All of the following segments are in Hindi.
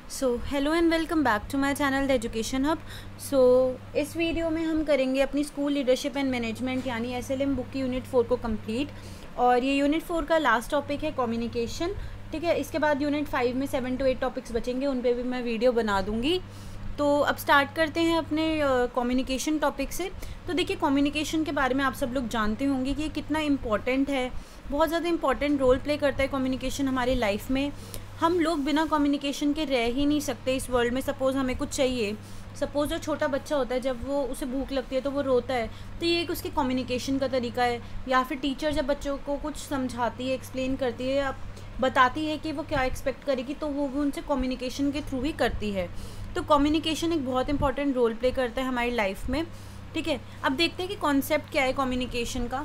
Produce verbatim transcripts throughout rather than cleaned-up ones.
So hello and welcome back to my channel the education hub. So इस वीडियो में हम करेंगे अपनी स्कूल लीडरशिप एंड मैनेजमेंट यानी एसएलएम बुक की यूनिट फोर को कंप्लीट। और ये यूनिट फोर का लास्ट टॉपिक है कम्युनिकेशन। ठीक है, इसके बाद यूनिट फाइव में सेवन टू एट टॉपिक्स बचेंगे, उन पर भी मैं वीडियो बना दूँगी। तो अब स्टार्ट करते हैं अपने कम्युनिकेशन टॉपिक से। तो देखिए, कम्युनिकेशन के बारे में आप सब लोग जानते होंगे कि ये कितना इम्पॉर्टेंट है। बहुत ज़्यादा इंपॉर्टेंट रोल प्ले करता है कम्युनिकेशन हमारी लाइफ में। हम लोग बिना कम्युनिकेशन के रह ही नहीं सकते इस वर्ल्ड में। सपोज़ हमें कुछ चाहिए, सपोज़ जो छोटा बच्चा होता है जब वो उसे भूख लगती है तो वो रोता है, तो ये एक उसके कम्युनिकेशन का तरीका है। या फिर टीचर जब बच्चों को कुछ समझाती है, एक्सप्लेन करती है या बताती है कि वो क्या एक्सपेक्ट करेगी, तो वो भी उनसे कम्युनिकेशन के थ्रू ही करती है। तो कम्युनिकेशन एक बहुत इंपॉर्टेंट रोल प्ले करता है हमारी लाइफ में। ठीक है, अब देखते हैं कि कॉन्सेप्ट क्या है कम्युनिकेशन का।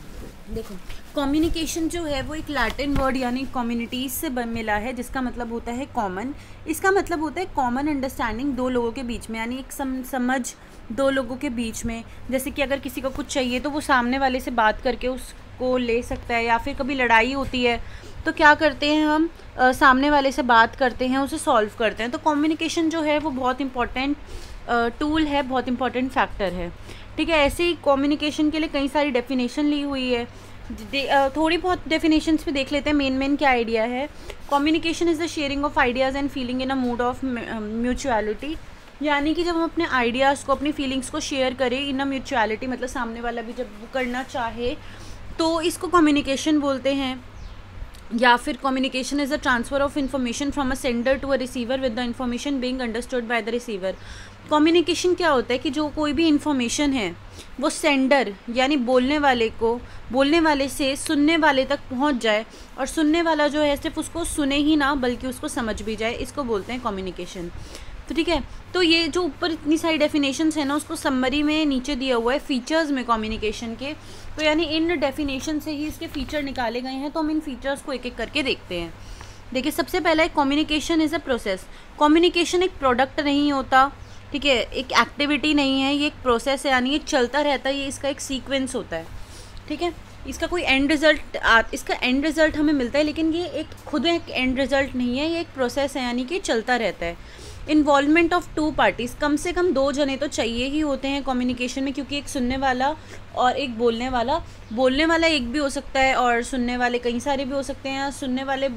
देखो, कम्युनिकेशन जो है वो एक लैटिन वर्ड यानी कम्युनिटीज़ से मिला है, जिसका मतलब होता है कॉमन। इसका मतलब होता है कॉमन अंडरस्टैंडिंग दो लोगों के बीच में, यानी एक सम, समझ दो लोगों के बीच में। जैसे कि अगर किसी को कुछ चाहिए तो वो सामने वाले से बात करके उसको ले सकता है, या फिर कभी लड़ाई होती है तो क्या करते हैं हम, आ, सामने वाले से बात करते हैं, उसे सॉल्व करते हैं। तो कम्युनिकेशन जो है वो बहुत इंपॉर्टेंट टूल है, बहुत इंपॉर्टेंट फैक्टर है। ठीक है, ऐसे ही कम्युनिकेशन के लिए कई सारी डेफिनेशन ली हुई है। थोड़ी बहुत डेफिनेशंस पे देख लेते हैं मेन मेन क्या आइडिया है। Communication is the sharing of ideas and feeling in a mood of mutuality, यानी कि जब हम अपने आइडियाज़ को, अपनी फीलिंग्स को शेयर करें इन अ म्यूचुअलिटी, मतलब सामने वाला भी जब वो करना चाहे, तो इसको कम्युनिकेशन बोलते हैं। या फिर communication is the transfer of information from a sender to a receiver with the information being understood by the receiver. Communication क्या होता है कि जो कोई भी इंफॉर्मेशन है वो सेंडर यानी बोलने वाले को, बोलने वाले से सुनने वाले तक पहुंच जाए, और सुनने वाला जो है सिर्फ उसको सुने ही ना बल्कि उसको समझ भी जाए, इसको बोलते हैं कम्युनिकेशन। तो ठीक है, तो ये जो ऊपर इतनी सारी डेफिनेशंस है ना, उसको समरी में नीचे दिया हुआ है फीचर्स में कम्युनिकेशन के। तो यानी इन डेफिनेशन से ही इसके फीचर निकाले गए हैं, तो हम इन फीचर्स को एक एक करके देखते हैं। देखिए, सबसे पहला है communication is a process. Communication एक प्रोडक्ट नहीं होता, ठीक है, एक एक्टिविटी नहीं है, ये एक प्रोसेस है, यानी ये चलता रहता है, ये इसका एक सीक्वेंस होता है। ठीक है, इसका कोई एंड रिजल्ट, इसका एंड रिजल्ट हमें मिलता है, लेकिन ये एक खुद एक एंड रिजल्ट नहीं है, ये एक प्रोसेस है, यानी कि चलता रहता है। इन्वॉल्वमेंट ऑफ टू पार्टीज़, कम से कम दो जने तो चाहिए ही होते हैं कम्युनिकेशन में, क्योंकि एक सुनने वाला और एक बोलने वाला। बोलने वाला एक भी हो सकता है और सुनने वाले कई सारे भी हो सकते हैं, सुनने वाले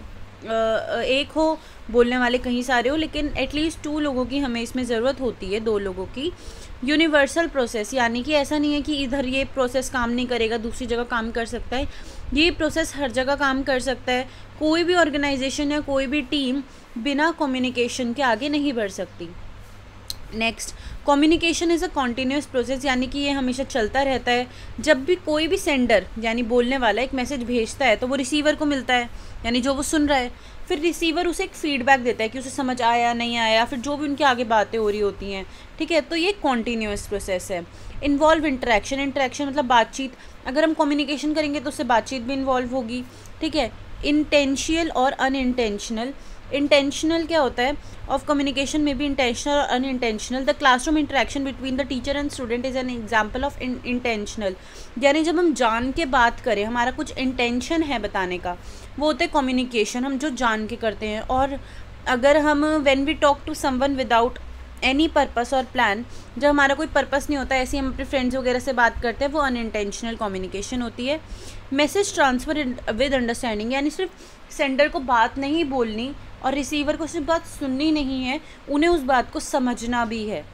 एक हो, बोलने वाले कहीं सारे हो, लेकिन एटलीस्ट टू लोगों की हमें इसमें ज़रूरत होती है, दो लोगों की। यूनिवर्सल प्रोसेस, यानी कि ऐसा नहीं है कि इधर ये प्रोसेस काम नहीं करेगा दूसरी जगह काम कर सकता है, ये प्रोसेस हर जगह काम कर सकता है। कोई भी ऑर्गेनाइजेशन या कोई भी टीम बिना कम्युनिकेशन के आगे नहीं बढ़ सकती। Next, communication is a continuous process, यानी कि ये हमेशा चलता रहता है। जब भी कोई भी सेंडर यानी बोलने वाला एक मैसेज भेजता है तो वो रिसीवर को मिलता है, यानी जो वो सुन रहा है, फिर रिसीवर उसे एक फीडबैक देता है कि उसे समझ आया नहीं आया, फिर जो भी उनके आगे बातें हो रही होती हैं। ठीक है, तो ये कॉन्टीन्यूस प्रोसेस है। इन्वॉल्व इंटरेक्शन, इंटरेक्शन मतलब बातचीत। अगर हम कम्युनिकेशन करेंगे तो उससे बातचीत भी इन्वॉल्व होगी। ठीक है, इंटेंशियल और अनइंटेंशनल। इंटेंशनल क्या होता है, ऑफ कम्युनिकेशन में भी इंटेंशनल और unintentional. The classroom interaction between the teacher and student is an example of intentional, यानी जब हम जान के बात करें, हमारा कुछ इंटेंशन है बताने का, वो होता है कम्युनिकेशन, हम जो जान के करते हैं। और अगर हम when we talk to someone without any purpose और प्लान, जब हमारा कोई पर्पस नहीं होता, ऐसे ही हम अपने फ्रेंड्स वगैरह से बात करते हैं, वो अनइंटेंशनल कम्युनिकेशन होती है। मैसेज ट्रांसफ़र विद अंडरस्टैंडिंग, यानी सिर्फ सेंडर को बात नहीं बोलनी और रिसीवर को सिर्फ बात सुननी नहीं है, उन्हें उस बात को समझना भी है।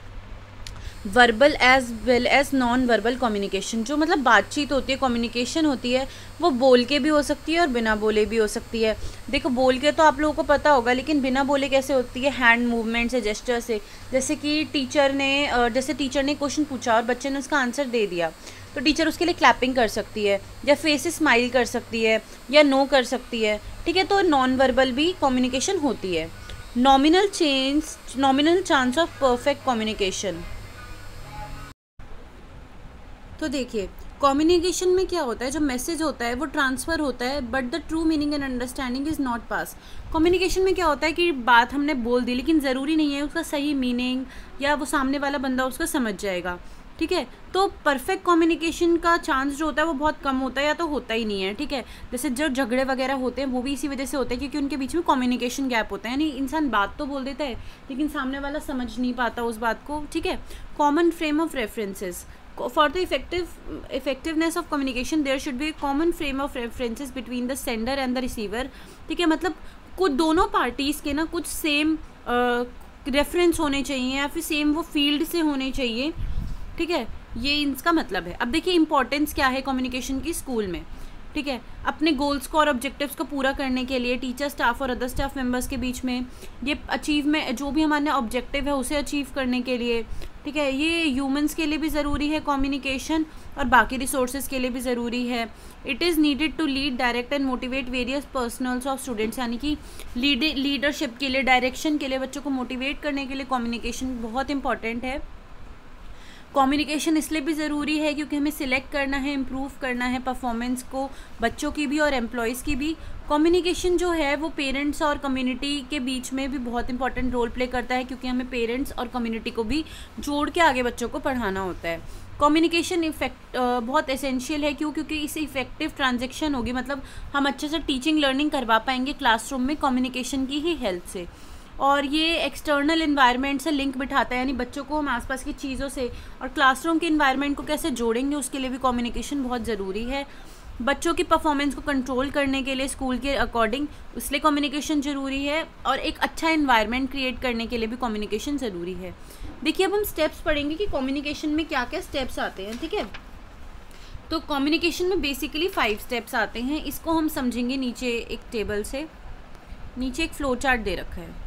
Verbal as well as non verbal communication, जो मतलब बातचीत होती है, कम्युनिकेशन होती है, वो बोल के भी हो सकती है और बिना बोले भी हो सकती है। देखो, बोल के तो आप लोगों को पता होगा, लेकिन बिना बोले कैसे होती है, हैंड मूवमेंट से, जेस्चर से। जैसे कि टीचर ने जैसे टीचर ने क्वेश्चन पूछा और बच्चे ने उसका आंसर दे दिया, तो टीचर उसके लिए क्लैपिंग कर सकती है, या फेस से स्माइल कर सकती है, या नो कर सकती है। ठीक है, तो नॉन वर्बल भी कम्युनिकेशन होती है। Nominal change nominal chance of perfect communication. तो देखिए, कम्युनिकेशन में क्या होता है, जो मैसेज होता है वो ट्रांसफ़र होता है, but the true meaning and understanding is not pass. Communication में क्या होता है कि बात हमने बोल दी, लेकिन ज़रूरी नहीं है उसका सही मीनिंग या वो सामने वाला बंदा उसको समझ जाएगा। ठीक है। तो परफेक्ट कम्युनिकेशन का चांस जो होता है वो बहुत कम होता है या तो होता ही नहीं है, ठीक है। जैसे जो झगड़े वगैरह होते हैं वो भी इसी वजह से होते हैं क्योंकि उनके बीच में कम्युनिकेशन गैप होता है, यानी इंसान बात तो बोल देता है लेकिन सामने वाला समझ नहीं पाता उस बात को, ठीक है। Common frame of references for the effective effectiveness of communication there should be common frame of references between the sender and the receiver, ठीक है। मतलब कुछ दोनों पार्टीज़ के ना कुछ सेम रेफरेंस होने चाहिए या फिर सेम वो फील्ड से होने चाहिए, ठीक है। ये इसका मतलब है। अब देखिए इंपॉर्टेंस क्या है कम्युनिकेशन की स्कूल में, ठीक है। अपने गोल्स को और ऑब्जेक्टिव्स को पूरा करने के लिए टीचर स्टाफ और अदर स्टाफ मेंबर्स के बीच में ये अचीव में जो भी हमारे ऑब्जेक्टिव है उसे अचीव करने के लिए, ठीक है। ये ह्यूमंस के लिए भी ज़रूरी है कम्युनिकेशन और बाकी रिसोर्सेज के लिए भी ज़रूरी है। It is needed to lead direct and motivate various personnels of students, यानी कि लीड लीडरशिप के लिए, डायरेक्शन के लिए, बच्चों को मोटिवेट करने के लिए कम्युनिकेशन बहुत इंपॉर्टेंट है। कम्युनिकेशन इसलिए भी ज़रूरी है क्योंकि हमें सिलेक्ट करना है, इम्प्रूव करना है परफॉर्मेंस को, बच्चों की भी और एम्प्लॉयज़ की भी। कम्युनिकेशन जो है वो पेरेंट्स और कम्युनिटी के बीच में भी बहुत इंपॉर्टेंट रोल प्ले करता है क्योंकि हमें पेरेंट्स और कम्युनिटी को भी जोड़ के आगे बच्चों को पढ़ाना होता है। कम्युनिकेशन इफेक्ट बहुत एसेंशियल है, क्यों? क्योंकि इससे इफेक्टिव ट्रांजेक्शन होगी, मतलब हम अच्छे से टीचिंग लर्निंग करवा पाएंगे क्लासरूम में कम्युनिकेशन की ही हेल्प से। और ये एक्सटर्नल इन्वायरमेंट से लिंक बिठाता है, यानी बच्चों को हम आसपास की चीज़ों से और क्लासरूम के इन्वायरमेंट को कैसे जोड़ेंगे उसके लिए भी कम्युनिकेशन बहुत ज़रूरी है। बच्चों की परफॉर्मेंस को कंट्रोल करने के लिए स्कूल के अकॉर्डिंग इसलिए कम्युनिकेशन ज़रूरी है, और एक अच्छा इन्वायरमेंट क्रिएट करने के लिए भी कम्युनिकेशन ज़रूरी है। देखिए अब हम स्टेप्स पढ़ेंगे कि कम्युनिकेशन में क्या क्या स्टेप्स आते हैं, ठीक है। तो कम्युनिकेशन में बेसिकली फाइव स्टेप्स आते हैं, इसको हम समझेंगे नीचे एक टेबल से। नीचे एक फ्लो चार्ट दे रखा है,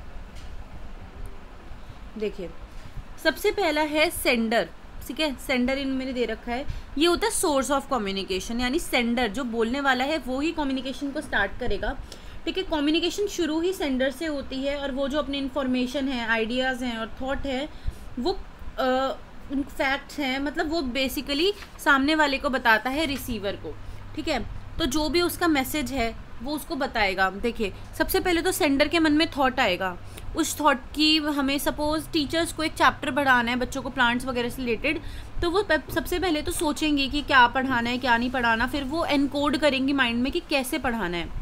देखिए सबसे पहला है सेंडर, ठीक है। सेंडर इन मैंने दे रखा है, ये होता है सोर्स ऑफ कम्युनिकेशन, यानी सेंडर जो बोलने वाला है वो ही कम्युनिकेशन को स्टार्ट करेगा, ठीक है। कम्युनिकेशन शुरू ही सेंडर से होती है और वो जो अपनी इन्फॉर्मेशन है, आइडियाज़ हैं और थॉट है, वो फैक्ट्स हैं, मतलब वो बेसिकली सामने वाले को बताता है रिसीवर को, ठीक है। तो जो भी उसका मैसेज है वो उसको बताएगा। देखिए सबसे पहले तो सेंडर के मन में थॉट आएगा, उस थॉट की हमें सपोज़ टीचर्स को एक चैप्टर पढ़ाना है बच्चों को प्लांट्स वगैरह से रिलेटेड, तो वो सबसे पहले तो सोचेंगे कि क्या पढ़ाना है क्या नहीं पढ़ाना, फिर वो एनकोड करेंगी माइंड में कि कैसे पढ़ाना है,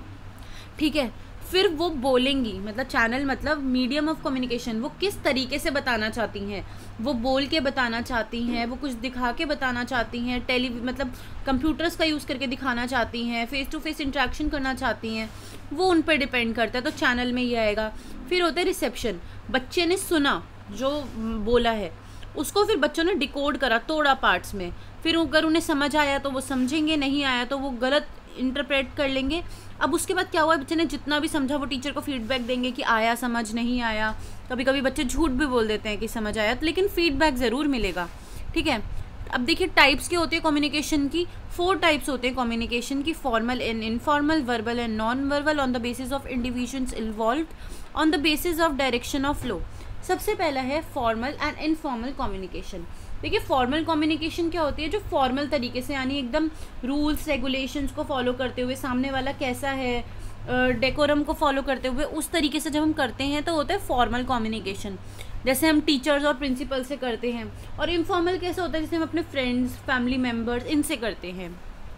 ठीक है। फिर वो बोलेंगी, मतलब चैनल मतलब मीडियम ऑफ कम्युनिकेशन, वो किस तरीके से बताना चाहती हैं, वो बोल के बताना चाहती हैं, वो कुछ दिखा के बताना चाहती हैं, टेली मतलब कंप्यूटर्स का यूज़ करके दिखाना चाहती हैं, फेस टू फेस इंटरेक्शन करना चाहती हैं, वो उन पर डिपेंड करता है, तो चैनल में ये आएगा। फिर होता है रिसेप्शन, बच्चे ने सुना जो बोला है उसको फिर बच्चों ने डिकोड करा, तोड़ा पार्ट्स में, फिर अगर उन्हें समझ आया तो वो समझेंगे, नहीं आया तो वो गलत इंटरप्रेट कर लेंगे। अब उसके बाद क्या हुआ, बच्चे ने जितना भी समझा वो टीचर को फीडबैक देंगे कि आया समझ, नहीं आया। कभी कभी बच्चे झूठ भी बोल देते हैं कि समझ आया, तो लेकिन फीडबैक ज़रूर मिलेगा, ठीक है। अब देखिए टाइप्स के होते हैं कम्युनिकेशन की, फोर टाइप्स होते हैं कम्युनिकेशन की, formal and informal, verbal and non verbal, on the basis of individuals involved, on the basis of direction of flow. सबसे पहला है फॉर्मल एंड इनफॉर्मल कम्युनिकेशन। देखिए फॉर्मल कम्युनिकेशन क्या होती है, जो फॉर्मल तरीके से यानी एकदम रूल्स रेगुलेशंस को फॉलो करते हुए, सामने वाला कैसा है डेकोरम को फॉलो करते हुए उस तरीके से जब हम करते हैं तो होता है फॉर्मल कम्युनिकेशन, जैसे हम टीचर्स और प्रिंसिपल से करते हैं। और इनफॉर्मल कैसे होता है, जैसे हम अपने फ्रेंड्स, फैमिली मेम्बर्स, इनसे करते हैं।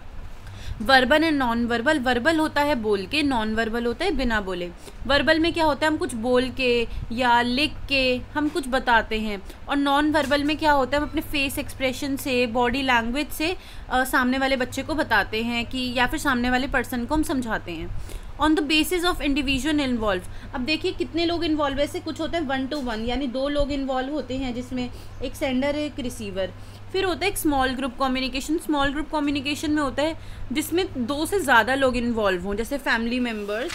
Verbal and non verbal, verbal होता है बोल के, नॉन वर्बल होता है बिना बोले। वर्बल में क्या होता है, हम कुछ बोल के या लिख के हम कुछ बताते हैं, और नॉन वर्बल में क्या होता है, हम अपने फेस एक्सप्रेशन से, बॉडी लैंग्वेज से आ, सामने वाले बच्चे को बताते हैं कि, या फिर सामने वाले पर्सन को हम समझाते हैं। On the basis of individual involve, अब देखिए कितने लोग इन्वॉल्व है, ऐसे कुछ होता है वन टू वन, यानी दो लोग इन्वॉल्व होते हैं जिसमें एक सेंडर एक रिसीवर। फिर होता है एक small group communication, small group communication में होता है जिसमें दो से ज़्यादा लोग इन्वॉल्व हों, जैसे फैमिली मेम्बर्स।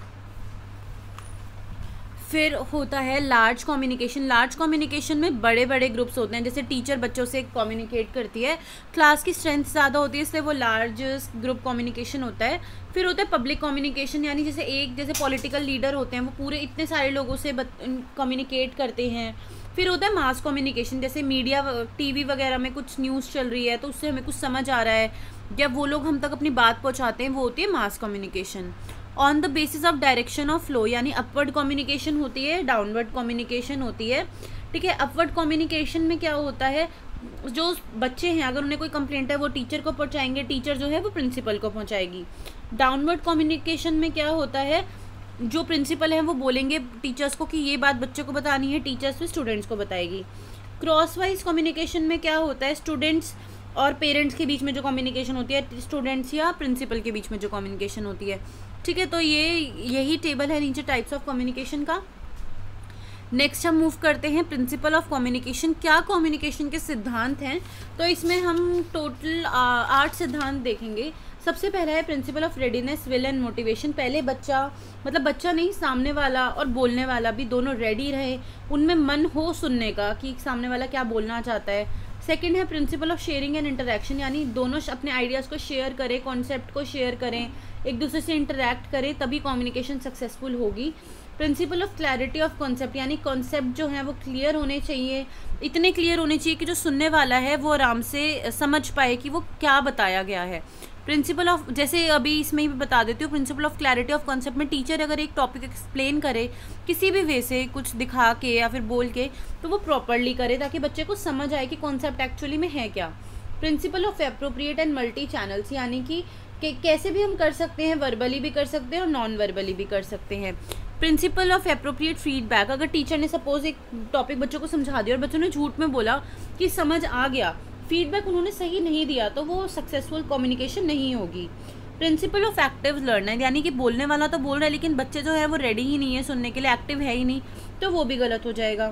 फिर होता है लार्ज कम्युनिकेशन, लार्ज कम्युनिकेशन में बड़े बड़े ग्रुप्स होते हैं, जैसे टीचर बच्चों से कम्युनिकेट करती है, क्लास की स्ट्रेंथ ज़्यादा होती है इसलिए वो लार्ज ग्रुप कम्युनिकेशन होता है। फिर होता है पब्लिक कम्युनिकेशन, यानी जैसे एक जैसे पॉलिटिकल लीडर होते हैं वो पूरे इतने सारे लोगों से कम्युनिकेट करते हैं। फिर होता है मास कम्युनिकेशन, जैसे मीडिया टीवी वगैरह में कुछ न्यूज़ चल रही है तो उससे हमें कुछ समझ आ रहा है, जब वो लोग हम तक अपनी बात पहुंचाते हैं, वो होती है mass communication. On the basis of direction of flow, यानी अपवर्ड कम्युनिकेशन होती है, डाउनवर्ड कम्युनिकेशन होती है, ठीक है। अपवर्ड कम्युनिकेशन में क्या होता है, जो बच्चे हैं अगर उन्हें कोई कंप्लेंट है वो टीचर को पहुंचाएंगे, टीचर जो है वो प्रिंसिपल को पहुंचाएगी। डाउनवर्ड कम्युनिकेशन में क्या होता है, जो प्रिंसिपल है वो बोलेंगे टीचर्स को कि ये बात बच्चों को बतानी है, टीचर्स फिर स्टूडेंट्स को बताएगी। क्रॉस वाइज कम्युनिकेशन में क्या होता है, स्टूडेंट्स और पेरेंट्स के बीच में जो कम्युनिकेशन होती है, स्टूडेंट्स या प्रिंसिपल के बीच में जो कम्युनिकेशन होती है, ठीक है। तो ये यही टेबल है नीचे टाइप्स ऑफ कम्युनिकेशन का। नेक्स्ट हम मूव करते हैं प्रिंसिपल ऑफ कम्युनिकेशन। क्या कम्युनिकेशन के सिद्धांत हैं, तो इसमें हम टोटल आठ सिद्धांत देखेंगे। सबसे पहला है principle of readiness, will and motivation. पहले बच्चा, मतलब बच्चा नहीं, सामने वाला और बोलने वाला भी दोनों रेडी रहे, उनमें मन हो सुनने का कि सामने वाला क्या बोलना चाहता है। सेकंड है principle of sharing and interaction, यानी दोनों अपने आइडियाज़ को शेयर करें, कॉन्सेप्ट को शेयर करें, एक दूसरे से इंटरेक्ट करें, तभी कम्युनिकेशन सक्सेसफुल होगी। Principle of clarity of concept, यानी कॉन्सेप्ट जो है वो क्लियर होने चाहिए, इतने क्लियर होने चाहिए कि जो सुनने वाला है वो आराम से समझ पाए कि वो क्या बताया गया है। प्रिंसिपल ऑफ, जैसे अभी इसमें ही बता देती हूँ, principle of clarity of concept में टीचर अगर एक टॉपिक एक्सप्लेन करे किसी भी वे से, कुछ दिखा के या फिर बोल के, तो वो प्रॉपरली करे ताकि बच्चे को समझ आए कि कॉन्सेप्ट एक्चुअली में है क्या। Principle of appropriate and multi channels, यानी कि कि कैसे भी हम कर सकते हैं, वर्बली भी कर सकते हैं और नॉन वर्बली भी कर सकते हैं। प्रिंसिपल ऑफ एप्रोप्रिएट फीडबैक, अगर टीचर ने सपोज एक टॉपिक बच्चों को समझा दिया और बच्चों ने झूठ में बोला कि समझ आ गया, फीडबैक उन्होंने सही नहीं दिया, तो वो सक्सेसफुल कम्युनिकेशन नहीं होगी। प्रिंसिपल ऑफ एक्टिव लर्नर, यानी कि बोलने वाला तो बोल रहा है लेकिन बच्चे जो है वो रेडी ही नहीं है सुनने के लिए, एक्टिव है ही नहीं, तो वो भी गलत हो जाएगा।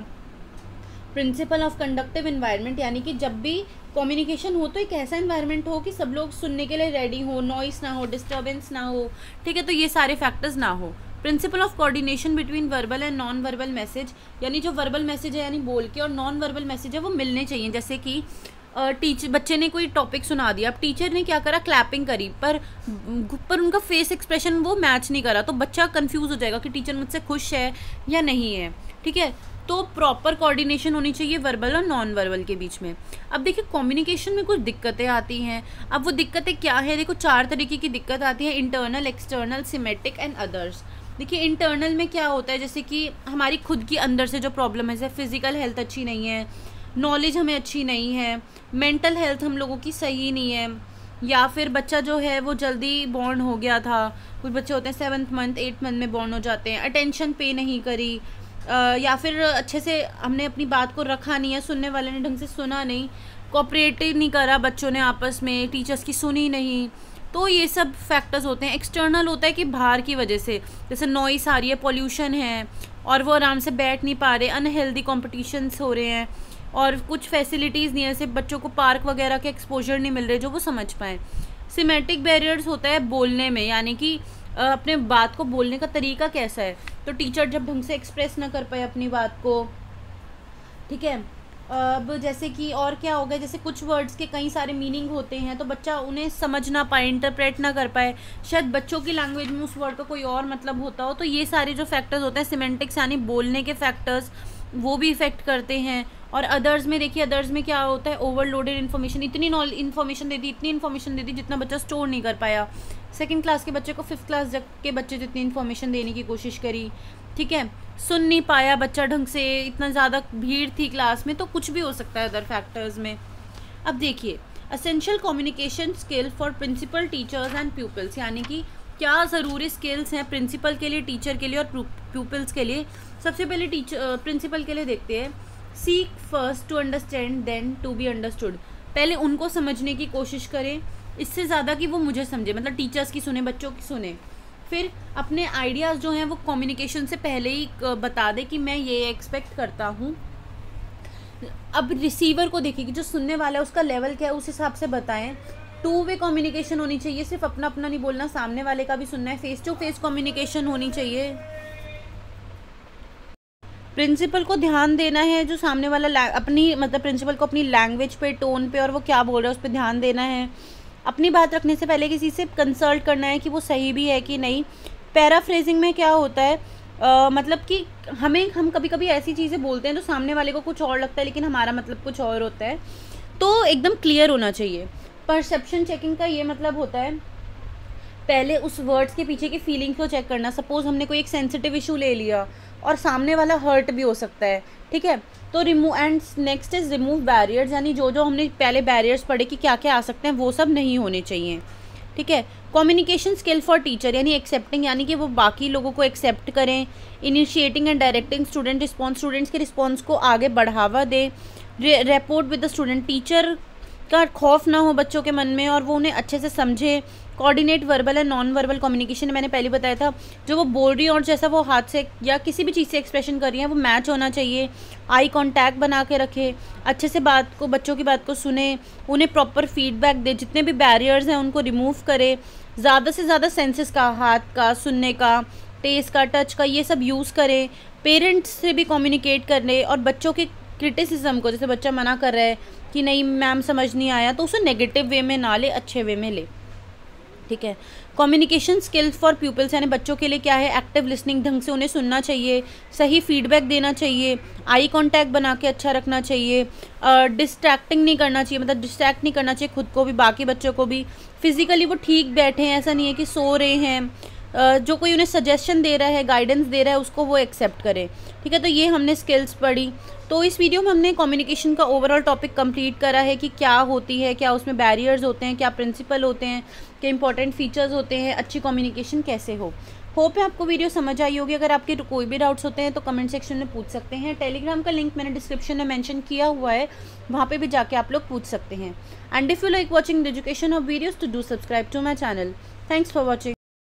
प्रिंसिपल ऑफ कंडक्टिव एनवायरनमेंट, यानी कि जब भी कम्युनिकेशन हो तो एक ऐसा एनवायरनमेंट हो कि सब लोग सुनने के लिए रेडी हो, नॉइस ना हो, डिस्टर्बेंस ना हो, ठीक है, तो ये सारे फैक्टर्स ना हो। Principle of coordination between verbal and non verbal message, यानी जो वर्बल मैसेज है यानी बोल के, और नॉन वर्बल मैसेज है वो मिलने चाहिए। जैसे कि टीचर, बच्चे ने कोई टॉपिक सुना दिया, अब टीचर ने क्या करा, क्लैपिंग करी, पर पर उनका फेस एक्सप्रेशन वो मैच नहीं करा, तो बच्चा कंफ्यूज हो जाएगा कि टीचर मुझसे खुश है या नहीं है, ठीक है। तो प्रॉपर कोऑर्डिनेशन होनी चाहिए वर्बल और नॉन वर्बल के बीच में। अब देखिए कम्युनिकेशन में कुछ दिक्कतें आती हैं। अब वो दिक्कतें क्या है, देखो चार तरीके की दिक्कत आती है, internal, external, semantic and others. देखिए इंटरनल में क्या होता है, जैसे कि हमारी खुद की अंदर से जो प्रॉब्लम है, जैसे फिजिकल हेल्थ अच्छी नहीं है, नॉलेज हमें अच्छी नहीं है, मेंटल हेल्थ हम लोगों की सही नहीं है, या फिर बच्चा जो है वो जल्दी बॉर्न हो गया था, कुछ बच्चे होते हैं सेवन्थ मंथ एट्थ मंथ में बॉर्न हो जाते हैं, अटेंशन पे नहीं करी, Uh, या फिर अच्छे से हमने अपनी बात को रखा नहीं है, सुनने वाले ने ढंग से सुना नहीं, कोऑपरेटिव नहीं करा बच्चों ने आपस में, टीचर्स की सुनी नहीं, तो ये सब फैक्टर्स होते हैं। एक्सटर्नल होता है कि बाहर की वजह से, जैसे नॉइस आ रही है, पॉल्यूशन है, और वो आराम से बैठ नहीं पा रहे, अनहेल्दी कॉम्पिटिशन्स हो रहे हैं, और कुछ फैसिलिटीज़ नहीं है, जैसे बच्चों को पार्क वगैरह के एक्सपोजर नहीं मिल रहे जो वो समझ पाएँ। सिमेटिक बैरियर्स होता है बोलने में, यानी कि अपने बात को बोलने का तरीका कैसा है, तो टीचर जब ढंग से एक्सप्रेस ना कर पाए अपनी बात को, ठीक है। अब जैसे कि और क्या हो गया, जैसे कुछ वर्ड्स के कई सारे मीनिंग होते हैं तो बच्चा उन्हें समझ ना पाए, इंटरप्रेट ना कर पाए, शायद बच्चों की लैंग्वेज में उस वर्ड का कोई और मतलब होता हो, तो ये सारे जो फैक्टर्स होते हैं सिमेंटिक्स यानी बोलने के फैक्टर्स, वो भी इफेक्ट करते हैं। और अदर्स में देखिए, अदर्स में क्या होता है, ओवरलोडेड इन्फॉर्मेशन, इतनी नॉल इन्फॉर्मेशन दे दी, इतनी इन्फॉर्मेशन दे दी जितना बच्चा स्टोर नहीं कर पाया। सेकंड क्लास के बच्चे को फिफ्थ क्लास के बच्चे जितनी इन्फॉर्मेशन देने की कोशिश करी, ठीक है, सुन नहीं पाया बच्चा ढंग से, इतना ज़्यादा भीड़ थी क्लास में, तो कुछ भी हो सकता है अदर फैक्टर्स में। अब देखिए essential communication skill for principal, teachers and pupils, यानी कि क्या ज़रूरी स्किल्स हैं प्रिंसिपल के लिए, टीचर के लिए और प्यूपल्स के लिए। सबसे पहले टीचर प्रिंसिपल के लिए देखते हैं, seek first to understand then to be understood, पहले उनको समझने की कोशिश करें, इससे ज़्यादा कि वो मुझे समझे, मतलब टीचर्स की सुने, बच्चों की सुने। फिर अपने आइडियाज़ जो हैं वो कम्युनिकेशन से पहले ही बता दे कि मैं ये एक्सपेक्ट करता हूँ। अब रिसीवर को देखिए कि जो सुनने वाला है उसका लेवल क्या है, उस हिसाब से बताएं। टू वे कम्युनिकेशन होनी चाहिए, सिर्फ अपना अपना नहीं बोलना, सामने वाले का भी सुनना है, फेस टू फेस कम्युनिकेशन होनी चाहिए। प्रिंसिपल को ध्यान देना है, जो सामने वाला अपनी मतलब प्रिंसिपल को अपनी लैंग्वेज पे, टोन पे और वो क्या बोल रहा है उस पर ध्यान देना है। अपनी बात रखने से पहले किसी से कंसल्ट करना है कि वो सही भी है कि नहीं। पैराफ्रेजिंग में क्या होता है, आ, मतलब कि हमें हम कभी कभी ऐसी चीज़ें बोलते हैं तो सामने वाले को कुछ और लगता है लेकिन हमारा मतलब कुछ और होता है, तो एकदम क्लियर होना चाहिए। परसेप्शन चेकिंग का ये मतलब होता है पहले उस वर्ड्स के पीछे की फीलिंग्स को चेक करना। सपोज़ हमने कोई एक सेंसिटिव इशू ले लिया और सामने वाला हर्ट भी हो सकता है, ठीक है। तो remove and next is remove barriers, यानी जो जो हमने पहले बैरियर्स पढ़े कि क्या क्या आ सकते हैं वो सब नहीं होने चाहिए, ठीक है। कम्युनिकेशन स्किल फॉर टीचर, यानी एक्सेप्टिंग, यानी कि वो बाकी लोगों को एक्सेप्ट करें। Initiating and directing student response, students के रिस्पॉन्स को आगे बढ़ावा दे। Report with the student, teacher का खौफ ना हो बच्चों के मन में और वो उन्हें अच्छे से समझे। Coordinate verbal and non verbal communication, मैंने पहले बताया था, जो वो बोल रही है और जैसा वो हाथ से या किसी भी चीज़ से एक्सप्रेशन कर रही है वो मैच होना चाहिए। आई कांटेक्ट बना के रखे, अच्छे से बात को, बच्चों की बात को सुने, उन्हें प्रॉपर फीडबैक दे, जितने भी बैरियर्स हैं उनको रिमूव करे। ज़्यादा से ज़्यादा सेंसेस का, हाथ का, सुनने का, टेस्ट का, टच का, ये सब यूज़ करें। पेरेंट्स से भी कम्युनिकेट करने और बच्चों के क्रिटिसिज्म को, जैसे बच्चा मना कर रहा है कि नहीं मैम समझ नहीं आया, तो उसे नेगेटिव वे में ना ले, अच्छे वे में ले, ठीक है। कम्युनिकेशन स्किल्स फॉर पीपल्स, यानी बच्चों के लिए क्या है, एक्टिव लिसनिंग, ढंग से उन्हें सुनना चाहिए, सही फीडबैक देना चाहिए, आई कांटेक्ट बना के अच्छा रखना चाहिए, डिस्ट्रैक्टिंग uh, नहीं करना चाहिए, मतलब डिस्ट्रैक्ट नहीं करना चाहिए खुद को भी, बाकी बच्चों को भी। फिजिकली वो ठीक बैठे हैं, ऐसा नहीं है कि सो रहे हैं। Uh, जो कोई उन्हें सजेशन दे रहा है, गाइडेंस दे रहा है, उसको वो एक्सेप्ट करें, ठीक है। तो ये हमने स्किल्स पढ़ी। तो इस वीडियो में हमने कम्युनिकेशन का ओवरऑल टॉपिक कंप्लीट करा है कि क्या होती है, क्या उसमें बैरियर्स होते हैं, क्या प्रिंसिपल होते हैं, क्या इंपॉर्टेंट फीचर्स होते हैं, अच्छी कम्युनिकेशन कैसे हो। होप है आपको वीडियो समझ आई होगी। अगर आपके कोई भी डाउट्स होते हैं तो कमेंट सेक्शन में पूछ सकते हैं। टेलीग्राम का लिंक मैंने डिस्क्रिप्शन में मेंशन किया हुआ है, वहाँ पे भी जाके आप लोग पूछ सकते हैं। And if you like watching the education of videos, तो do subscribe to my channel. Thanks for watching.